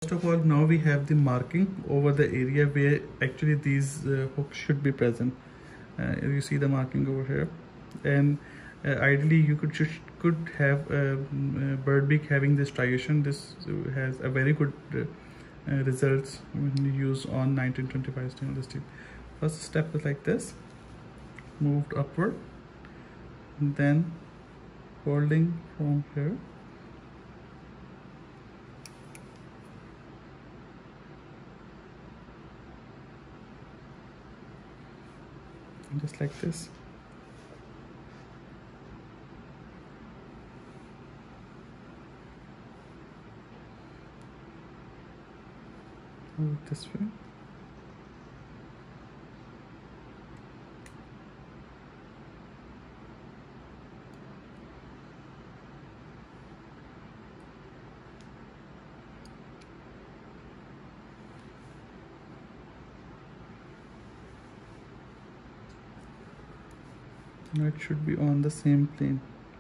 First of all, now we have the marking over the area where actually these hooks should be present. You see the marking over here, and ideally you could have bird beak having this striation. This has a very good results when you use on 1925 stainless steel. First step is like this, moved upward, and then holding from here, just like this. Move this way. Now it should be on the same plane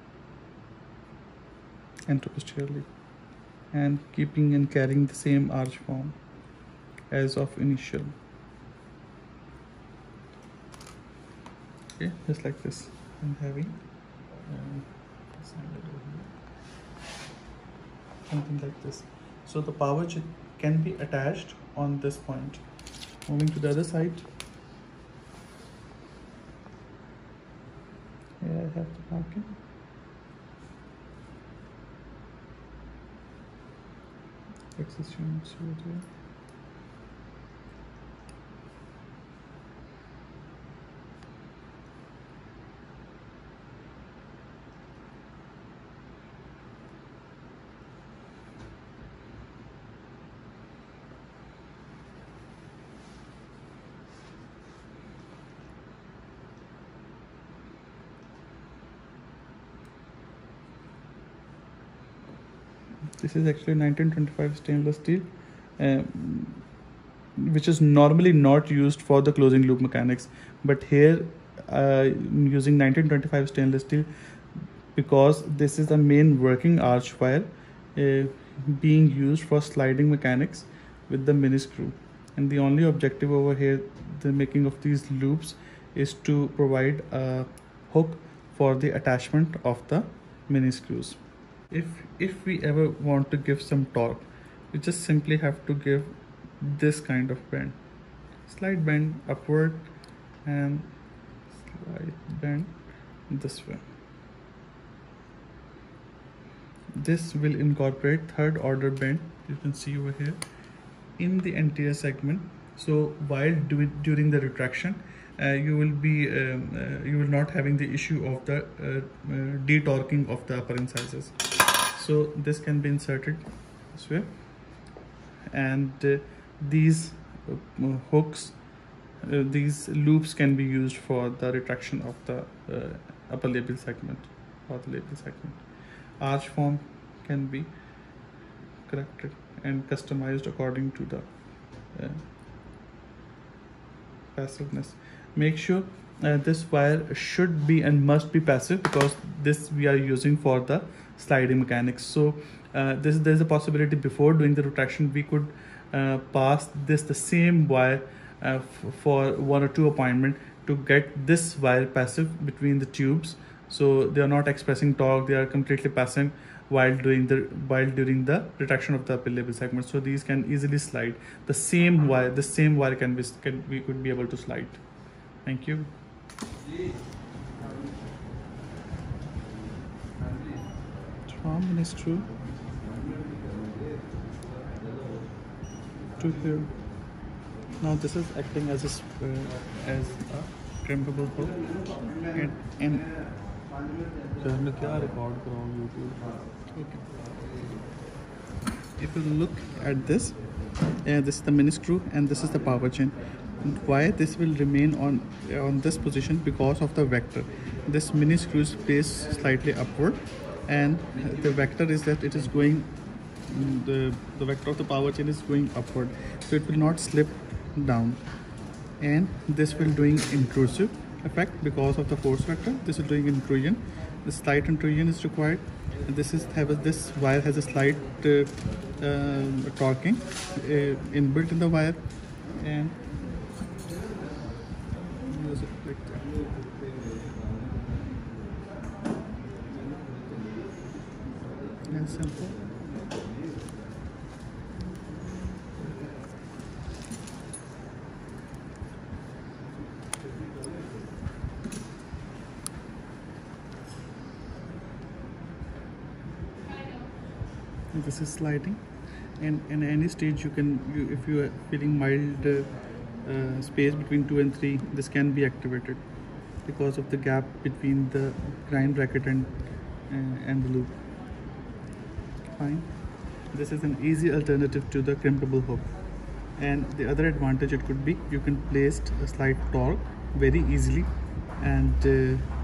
anteroposteriorly and keeping and carrying the same arch form as of initial. Okay, just like this. I'm having something like this. So the pouch can be attached on this point. Moving to the other side. Here I have the marking. Existing here. This is actually 1925 stainless steel, which is normally not used for the closing loop mechanics, but here using 1925 stainless steel because this is the main working arch wire being used for sliding mechanics with the mini screw, and the only objective over here, the making of these loops, is to provide a hook for the attachment of the mini screws. If we ever want to give some torque, we just simply have to give this kind of bend, slight bend upward and slight bend this way. This will incorporate third order bend, you can see over here, in the anterior segment. So while during the retraction, you will not having the issue of the detorquing of the upper incisors. So this can be inserted this way, and these hooks, these loops can be used for the retraction of the upper labial segment or the labial segment. Arch form can be corrected and customized according to the passiveness. Make sure this wire should be and must be passive, because this we are using for the sliding mechanics. So there's a possibility before doing the retraction we could pass the same wire for 1 or 2 appointment to get this wire passive between the tubes, so they are not expressing torque, they are completely passive while during the retraction of the upper labial segment. So these can easily slide. The same wire we could be able to slide. Thank you. Mini screw to here. Now this is acting as a crimpable hook, and if you look at this, this is the mini screw and this is the power chain. Why this will remain on this position? Because of the vector. This mini screw is placed slightly upward, and the vector is that it is going, the vector of the power chain is going upward, so it will not slip down, and this will doing intrusive effect because of the force vector. This is doing intrusion. The slight intrusion is required, This wire has a slight torquing inbuilt in the wire, and use it like that. And simple. This is sliding, and in any stage if you are feeling mild space between 2 and 3, this can be activated because of the gap between the grind bracket and the loop. Fine. This is an easy alternative to the crimpable hook, and the other advantage it could be, you can place a slight torque very easily, and